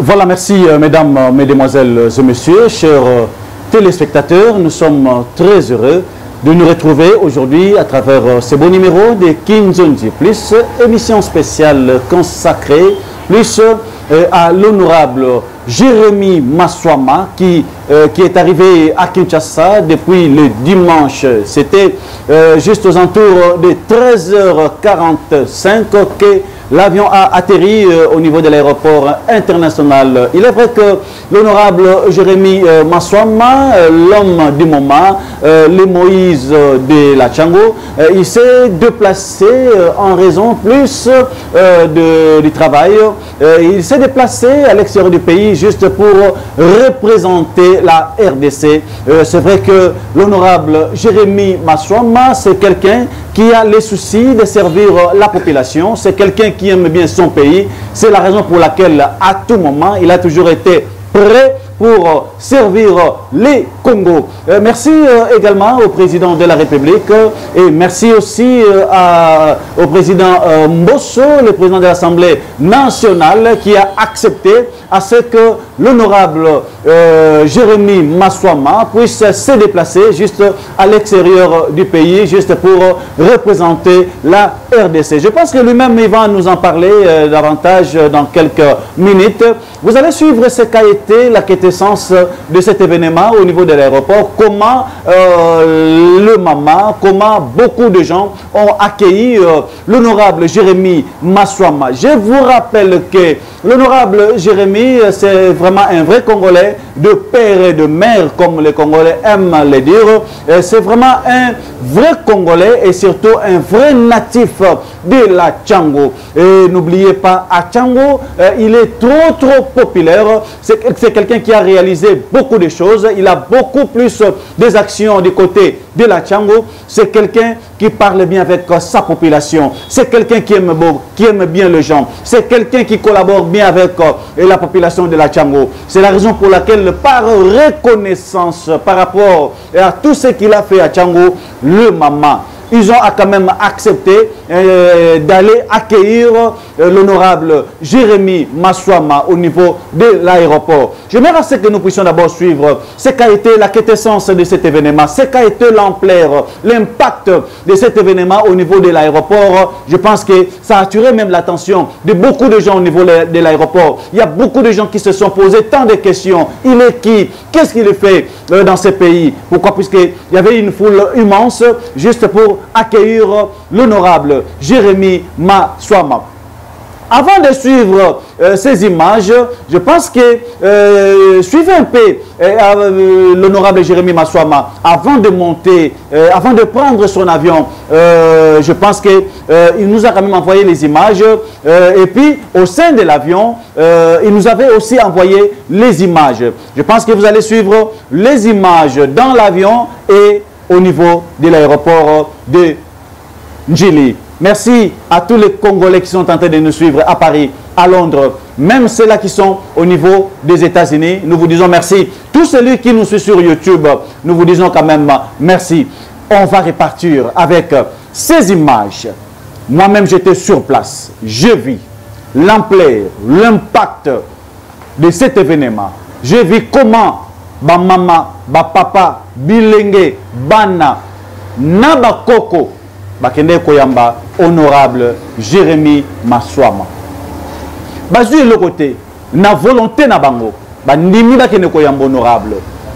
Voilà, merci mesdames, mesdemoiselles et messieurs, chers téléspectateurs. Nous sommes très heureux de nous retrouver aujourd'hui à travers ce beau numéro de Kinzonji Plus, émission spéciale consacrée plus à l'honorable Jérémy Maswama qui est arrivé à Kinshasa depuis le dimanche. C'était juste aux alentours de 13h45 que l'avion a atterri au niveau de l'aéroport international. Il est vrai que l'honorable Jérémy Maswama, l'homme du moment, le Moïse de la Tchango, il s'est déplacé en raison plus du travail. Il s'est déplacé à l'extérieur du pays juste pour représenter la RDC. C'est vrai que l'honorable Jérémy Maswama, c'est quelqu'un qui a les soucis de servir la population. C'est quelqu'un qui aime bien son pays. C'est la raison pour laquelle, à tout moment, il a toujours été prêt pour servir les Congos. Merci également au président de la République et merci aussi au président Mbosso, le président de l'Assemblée nationale, qui a accepté à ce que l'honorable Jérémy Maswama puisse se déplacer juste à l'extérieur du pays, juste pour représenter la RDC. Je pense que lui-même, il va nous en parler davantage dans quelques minutes. Vous allez suivre ce qu'a été la quintessence de cet événement au niveau de l'aéroport, comment le Mama, comment beaucoup de gens ont accueilli l'honorable Jérémy Maswama. Je vous rappelle que l'honorable Jérémy, c'est vraiment un vrai Congolais de père et de mère, comme les Congolais aiment le dire. C'est vraiment un vrai Congolais et surtout un vrai natif de la Tchango. Et n'oubliez pas, à Tchango, il est trop populaire. C'est quelqu'un qui a réalisé beaucoup de choses. Il a beaucoup plus des actions du côté de la Tchango. C'est quelqu'un qui parle bien avec sa population. C'est quelqu'un qui aime bien les gens. C'est quelqu'un qui collabore bien avec la population de la Tchango. C'est la raison pour laquelle, par reconnaissance par rapport à tout ce qu'il a fait à Tchango, le Mama, ils ont quand même accepté d'aller accueillir l'honorable Jérémy Maswama au niveau de l'aéroport. J'aimerais que nous puissions d'abord suivre ce qu'a été la quintessence de cet événement, ce qu'a été l'ampleur, l'impact de cet événement au niveau de l'aéroport. Je pense que ça a attiré même l'attention de beaucoup de gens au niveau de l'aéroport. Il y a beaucoup de gens qui se sont posés tant de questions. Il est qui? Qu'est-ce qu'il fait dans ce pays? Pourquoi? Puisqu'il y avait une foule immense juste pour accueillir l'honorable Jérémy Maswama. Avant de suivre ces images, je pense que suivez un peu l'honorable Jérémy Maswama avant de monter, avant de prendre son avion. Je pense qu'il nous a quand même envoyé les images et puis au sein de l'avion, il nous avait aussi envoyé les images. Je pense que vous allez suivre les images dans l'avion et au niveau de l'aéroport de Njili. Merci à tous les Congolais qui sont en train de nous suivre à Paris, à Londres, même ceux-là qui sont au niveau des États-Unis. Nous vous disons merci. Tous ceux qui nous suivent sur YouTube, nous vous disons quand même merci. On va repartir avec ces images. Moi-même, j'étais sur place. Je vis l'ampleur, l'impact de cet événement. Je vis comment ba mama, ba papa, bilenge, bana, naba koko, bakende koyamba, honorable Jérémy Maswama. Bazui le côté, na volonté na bango, ba nimi bakende koyamba honorable.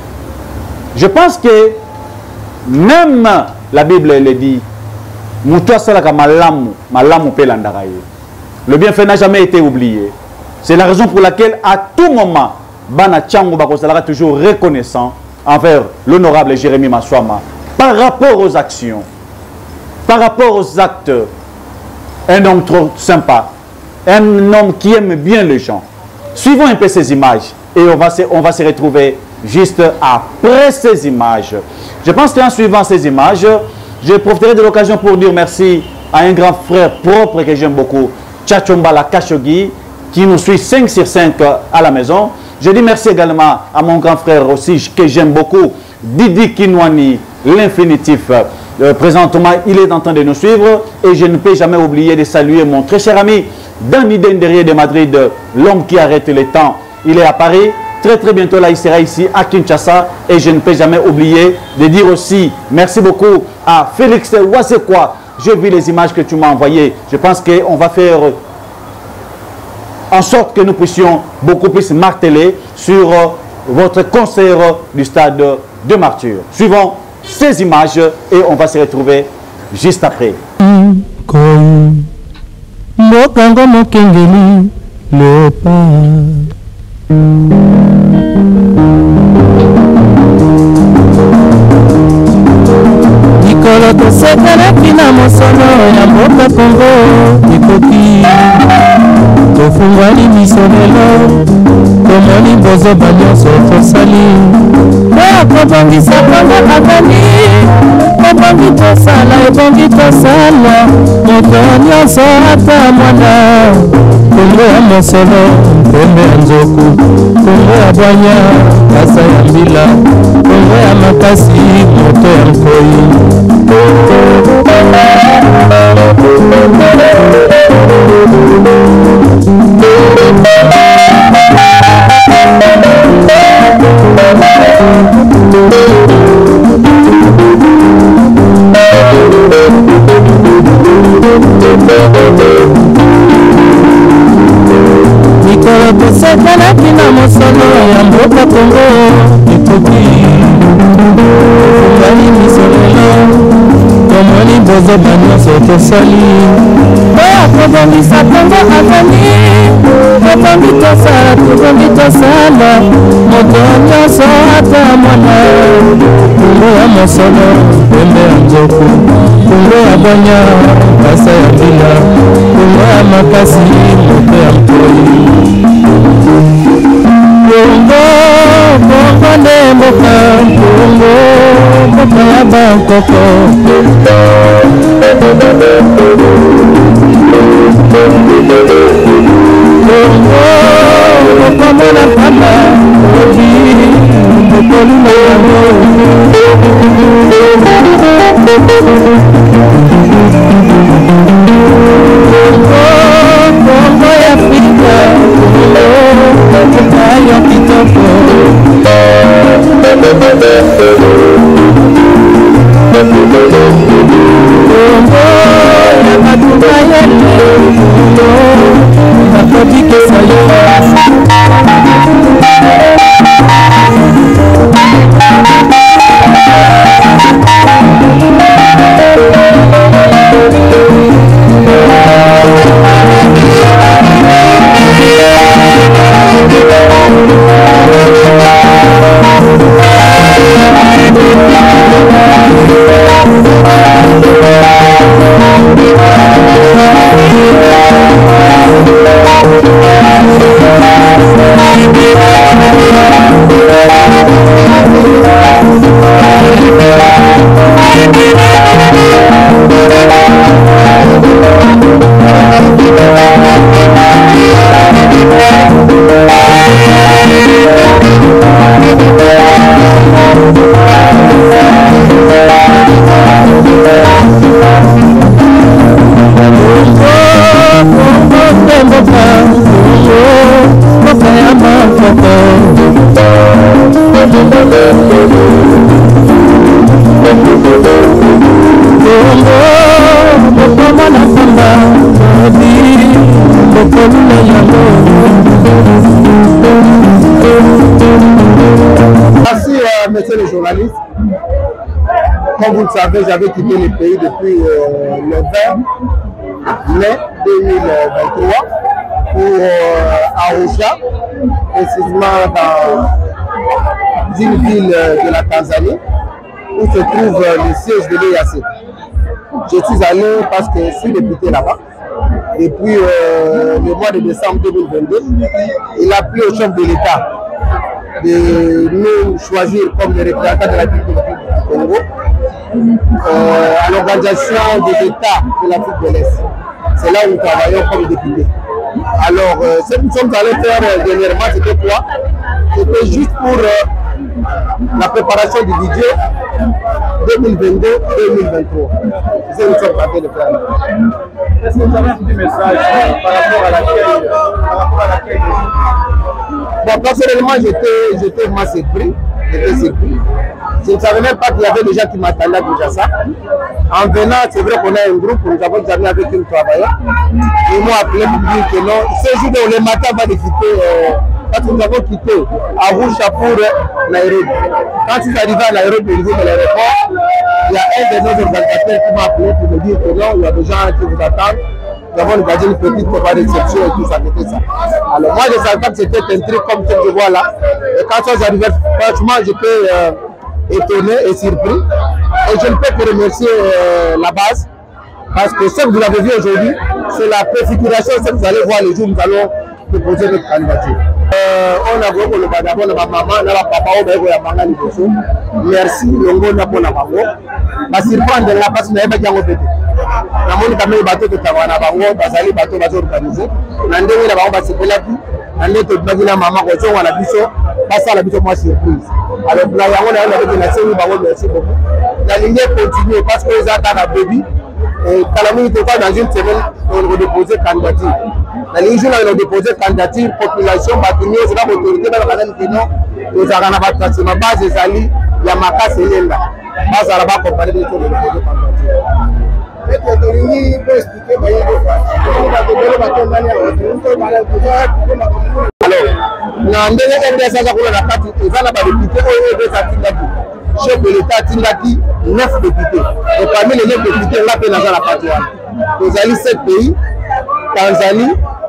Je pense que même la Bible elle dit, mutua salaka malamu, malamu pelandaraye. Le bienfait n'a jamais été oublié. C'est la raison pour laquelle à tout moment, Bana Tchango Bakosalara toujours reconnaissant envers l'honorable Jérémy Maswama par rapport aux actions, par rapport aux actes. Un homme trop sympa, un homme qui aime bien les gens. Suivons un peu ces images et on va se retrouver juste après ces images. Je pense qu'en suivant ces images, je profiterai de l'occasion pour dire merci à un grand frère propre que j'aime beaucoup, Tchachombala Khashoggi, qui nous suit 5 sur 5 à la maison. Je dis merci également à mon grand frère aussi, que j'aime beaucoup, Didi Kinwani, l'infinitif. Présentement, il est en train de nous suivre et je ne peux jamais oublier de saluer mon très cher ami Dani Denderier de Madrid, l'homme qui arrête le temps, il est à Paris. Très très bientôt là, il sera ici à Kinshasa. Et je ne peux jamais oublier de dire aussi merci beaucoup à Félix Wasekwa. J'ai vu les images que tu m'as envoyées. Je pense qu'on va faire en sorte que nous puissions beaucoup plus marteler sur votre concert du stade de Martyrs. Suivons ces images et on va se retrouver juste après. Nikolo tosekelaki na mosolo ya mboka Kongo ekoki tofungwani miso lelo tomoni bozoba nyonso tosali oyo kobongisa Kongo akani ebongi tosala moto nyonso ata mwana Kongo ya mosolo mpembe ya nzoku Kongo ya bwanya kasa ya mbila Kongo ya makasi moto ya nkoi Mikolo tosekelaki na mosolo ya mboka Kongo ekoki fungani miso lelo tomoni bozoba nyonso tosali oyo kobongisa Kongo akani tobongi tosala moto nyonso ata mwana Kongo ya mosolo mpembe ya nzoku Kongo ya bwanya kasa ya mbila Kongo ya makasi moto ya nkoi Kongo nde mboka Kongo mboka ya bankoko Kongo mokomona pamba obi mokoluma yango Kongo ya Afrika Kongo ya kitoko Kongo ya batumba yele Kongo bakobikisa yo Merci, messieurs les journalistes. Comme vous le savez, j'avais quitté le pays depuis le 20 mai 2023 pour Arusha, précisément dans une ville de la Tanzanie où se trouve le siège de l'EAC. Je suis allé parce que je suis député là-bas. Depuis le mois de décembre 2022, il a plu au chef de l'État de nous choisir comme les représentants de la République du Congo à l'organisation des États de l'Afrique de l'Est. C'est là où nous travaillons comme députés. Alors, ce que nous sommes allés faire dernièrement, c'était quoi? C'était juste pour la préparation du budget 2022-2023. C'est ce que nous sommes en train de faire. Est-ce que vous avez un petit message par rapport à l'accueil? Bon, personnellement, j'étais vraiment surpris. Je ne savais même pas qu'il y avait des gens qui m'attendaient déjà ça. En venant, c'est vrai qu'on a un groupe, nous avons des amis avec qui nous travaillons. Ils m'ont appelé pour dire que non, ce jour où le matin va de quitter, parce que nous avons quitté Arusha pour Nairobi. Quand ils arrivaient à Nairobi au niveau de l'aéroport, il y a un de nos organisateurs qui m'a appelé pour me dire que non, il y a des gens qui vous attendent. Nous avons organisé une petite réception et tout ça, c'était ça. Alors moi, je ne savais pas que c'était un truc comme ce que je vois là. Et quand ça arrivait, franchement, j'étais étonné et surpris. Et je ne peux que remercier la base. Parce que ce que vous avez vu aujourd'hui, c'est la préfiguration, ce que vous allez voir les jours où nous allons déposer notre candidature. On a beaucoup le badabo, la maman, la papa, on a manga liboso. Merci, longo na pona bango. Ma surprendre la parce que n'avait pas pété. Na moni kamé bateau de tawana bango, bazali bateau bazo organiser. Na ndenge na bango ba sepela pi. Na ndeto bagina maman ko so wana biso, passa la biso moi surprise. Alors là yango na avec la série bango merci beaucoup. La ligne continue parce que les attendent à baby. Et Kalami était dans une semaine, on a déposé candidature. La ligne on a déposé candidature, population, bâtiment, c'est la autorité, mais on a fait ma base des alliés, il y a ma casse et là. Base à la base, on va déposer candidature. Chef de l'État Tindaki 9 députés. Et parmi les 9 députés, on a fait la partie. Nous allons 7 pays, Tanzanie,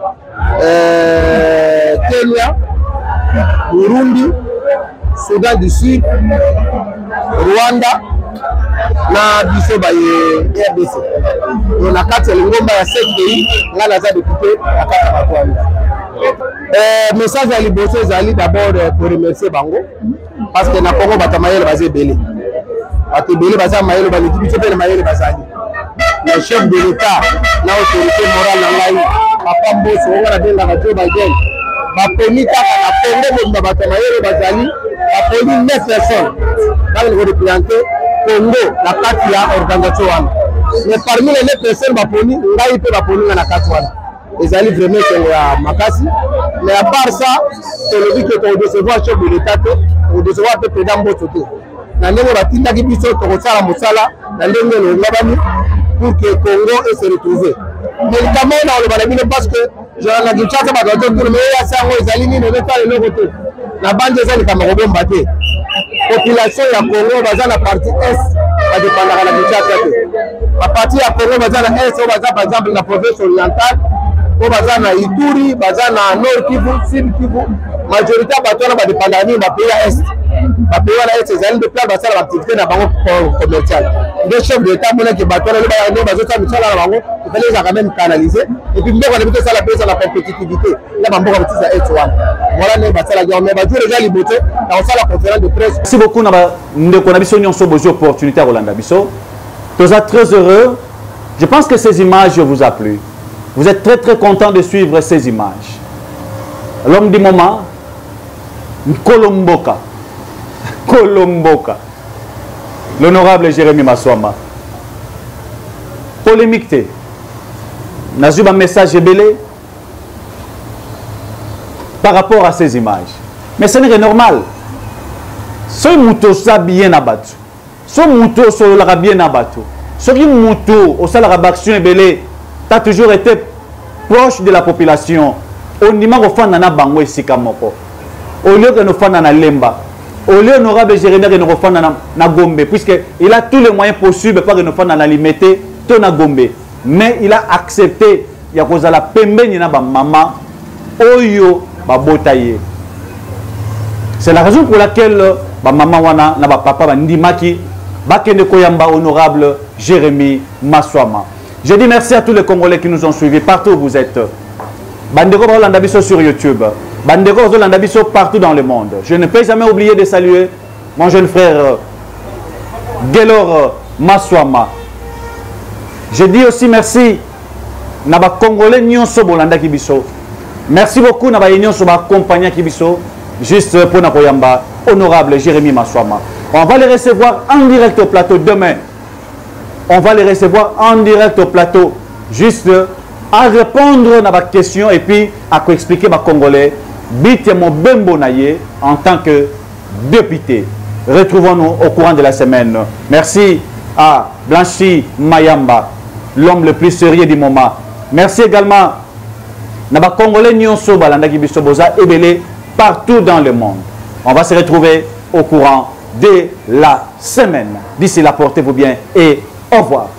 Kenya, Burundi, Soudan du Sud, Rwanda, na biso ba RDC. On a 4 lingomba ya 7 pays, là la député à 4 batouani. Message à Liboso Zali d'abord pour remercier Bango parce que na Congo batamayele bazé belé. Ati belé baza mayele ba l'équipe de mayele bazali. Le chef de l'État, la autorité morale na ngai, papa Mboso on a benga ba Joe Biden. Ba poni kaka na Congo ba batamayele bazali, ba poni 9 personnes. Dans le représenté Congo la carte ya organisation wana. Mais parmi les 9 personnes ba poni ngai pe ba poni na carte wana. Ils allaient vraiment à Makassi. Mais à part ça, c'est le but que tu recevoir chef de l'État, tu recevoir le président Bosoté. Dans le monde, tu as dit que tu as Moussala, dans le monde, pour que le Congo se retrouve. Mais le Cameroun, on le balabine parce que je n'ai pas dit que tu as dit que les alignés ne veulent pas le côté. La bande des alliés Cameroun batté. Population de Congo, dans la partie Est, va dépendre de la Kinshasa. La partie de Congo, dans la Est, par exemple, la province orientale. Au bazar na Ituri, bazar na Nord Kivu, Sud Kivu, majorité batona ba dépendre ni ba pays est. Ba pays là est ces années de plan basala activité na bango commercial. Le chef de l'État mona que batona le ba ne bazo ta misala na bango, il fallait ça quand même canaliser et puis mboko na bito ça la pèse la compétitivité. Là ba mboko batisa est1. Voilà ne basala ga mais ba jour déjà liboté dans la conférence de presse. Merci beaucoup na ba ndeko na biso nyonso bozo opportunité à Rolanda biso. Nous sommes très heureux. Je pense que ces images vous a plu. Vous êtes très très content de suivre ces images. L'homme du moment, Kolomboka, l'honorable Jérémy Maswama. Polémique, n'a eu un message belé par rapport à ces images. Mais ce n'est pas normal. Ce mouton ça bien abattu. Ce mouton ça bien abattu. Ce mouton au salaire action belé. Tu as toujours été proche de la population. On dit que tu as bango esikamoko. Au lieu que nous fassions na lemba, au lieu que l'honorable Jérémy que nous fassions na Gombe, puisqu'il a tous les moyens possibles pour que nous fassions na limité, tout na Gombe. Mais il a accepté, il y a cause la pembe ni na ba maman, oyo ba botaye. C'est la raison pour laquelle ba maman wana na ba papa ba ndimaki ba kende koyamba honorable Jérémy Maswama. Je dis merci à tous les Congolais qui nous ont suivis partout où vous êtes. Bandeko Rolanda Biso sur YouTube. Bandeko Rolanda Biso partout dans le monde. Je ne peux jamais oublier de saluer mon jeune frère Gelor Maswama. Je dis aussi merci à Congolais Nyonso Bolanda Kibiso. Merci beaucoup à Nyonso Compagnie Kibiso. juste pour Nakoyamba, honorable Jérémy Maswama. On va les recevoir en direct au plateau demain. On va les recevoir en direct au plateau, juste à répondre à ma question et puis à expliquer ma Congolais. Bitemo Bembo Naye en tant que député. Retrouvons-nous au courant de la semaine. Merci à Blanchi Mayamba, l'homme le plus sérieux du moment. Merci également à Congolais Nyonso Balandaki Bisoboza Ebele partout dans le monde. On va se retrouver au courant de la semaine. D'ici là, portez-vous bien et au revoir.